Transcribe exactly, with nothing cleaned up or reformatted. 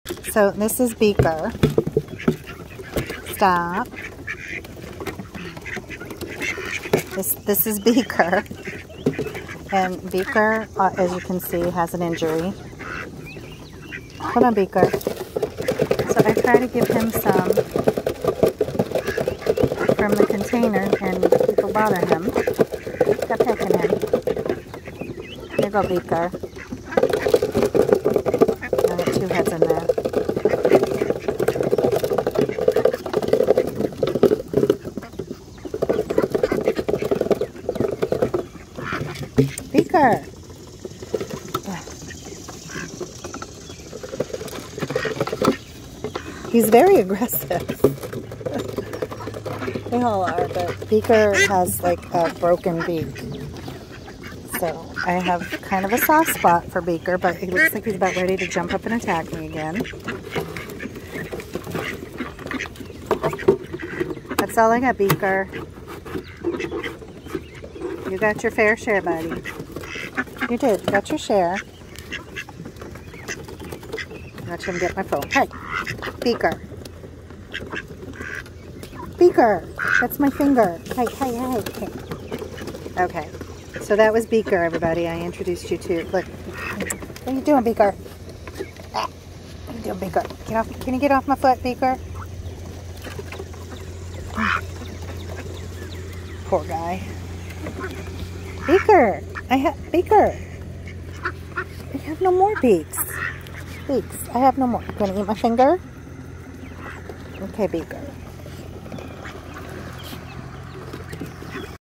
So this is Beaker. Stop. This, this is Beaker. And Beaker, uh, as you can see, has an injury. Hold on, Beaker. So I try to give him some from the container, and people bother him. Stop pecking him. There you go, Beaker. I got two heads in there. Beaker! He's very aggressive. They all are, but Beaker has like a broken beak. So I have kind of a soft spot for Beaker, but he looks like he's about ready to jump up and attack me again. That's all I got, Beaker. You got your fair share, buddy. You did. You got your share. Watch him get my phone. Hey, Beaker. Beaker. That's my finger. Hey, hey, hey. hey. Okay. So that was Beaker, everybody. I introduced you to. Look. What are you doing, Beaker? Ah, what are you doing, Beaker? Get off. Can you get off my foot, Beaker? Poor guy. Beaker. I have Beaker. I have no more beaks. Beaks. I have no more. You gonna eat my finger? Okay, Beaker.